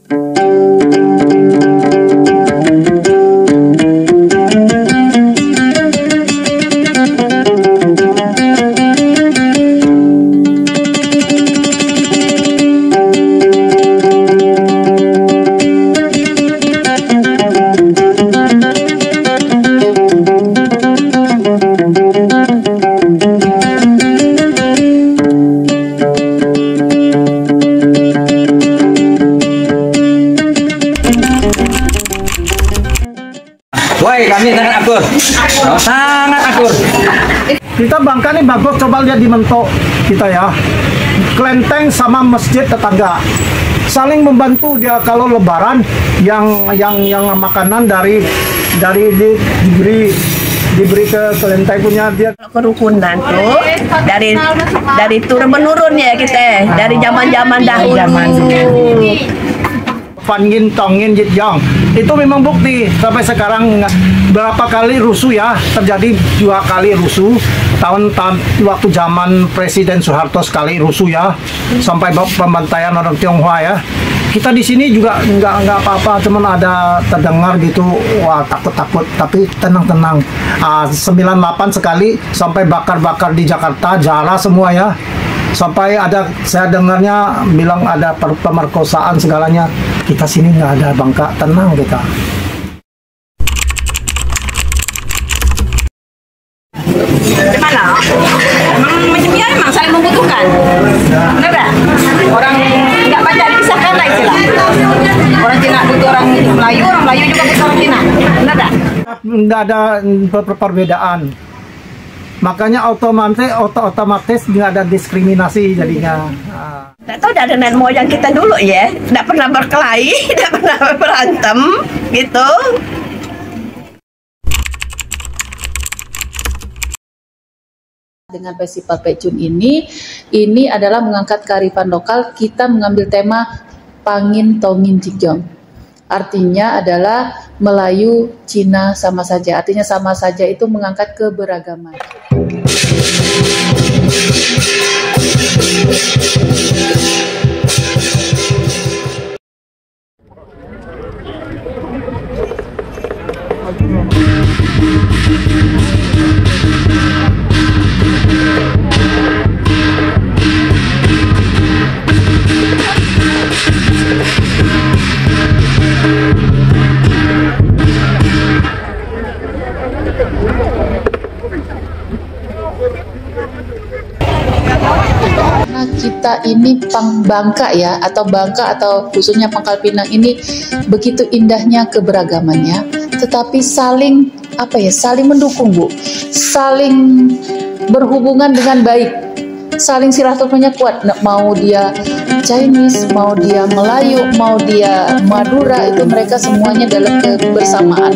Woi, kami sangat akur. Sangat akur. Kita Bangka nih bagus, coba lihat di Mentok kita ya. Kelenteng sama masjid tetangga. Saling membantu dia kalau lebaran yang makanan diberi ke kelenteng punya dia. Kerukunan tuh dari turun menurun ya kita dari zaman dahulu. Pangin tongin jitjong itu memang bukti sampai sekarang berapa kali rusuh ya, terjadi 2 kali rusuh tahun waktu zaman Presiden Soeharto, sekali rusuh ya sampai pembantaian orang Tionghoa ya. Kita di sini juga nggak apa-apa, cuman ada terdengar gitu, wah takut tapi tenang. 98 sekali sampai bakar di Jakarta jala semua ya. Sampai ada, saya dengarnya bilang ada pemerkosaan segalanya. Kita sini nggak ada, Bangka, tenang kita. Gimana? Macam biasa memang saling membutuhkan. Benar tak? Orang nggak baca dipisahkan lah istilah. Orang Cina butuh orang Melayu juga butuh orang Cina. Benar tak? Nggak ada perbedaan. Makanya otomatis nggak ada diskriminasi jadinya. Nggak tahu dari nenek moyang kita dulu ya, nggak pernah berkelahi, nggak pernah berantem, gitu. Dengan Festival Pecun ini adalah mengangkat kearifan lokal. Kita mengambil tema Pangin Tongin Jikjong. Artinya adalah Melayu, Cina sama saja. Artinya sama saja itu mengangkat keberagaman. Kita ini Bangka ya, atau Bangka atau khususnya Pangkal Pinang ini begitu indahnya keberagamannya, tetapi saling mendukung Bu, saling berhubungan dengan baik, saling silaturahminya kuat. Mau dia Chinese, mau dia Melayu, mau dia Madura, itu mereka semuanya dalam kebersamaan.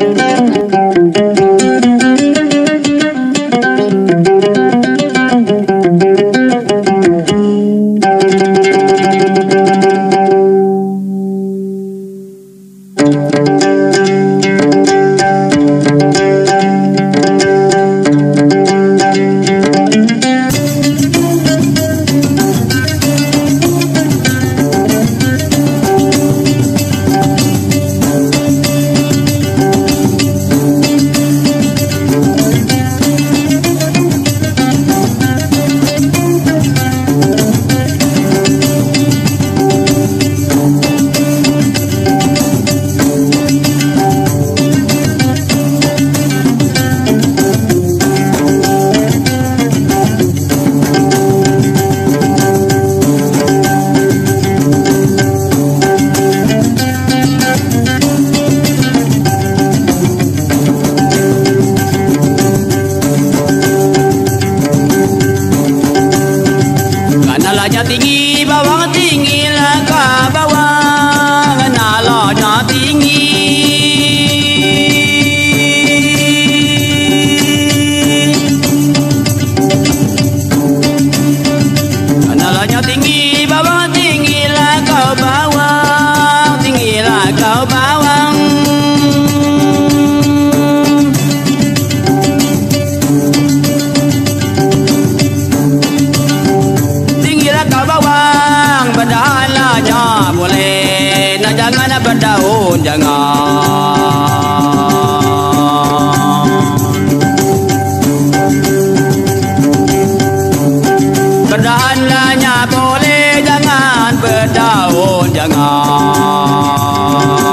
Berdahanlah boleh, jangan berdaun, jangan.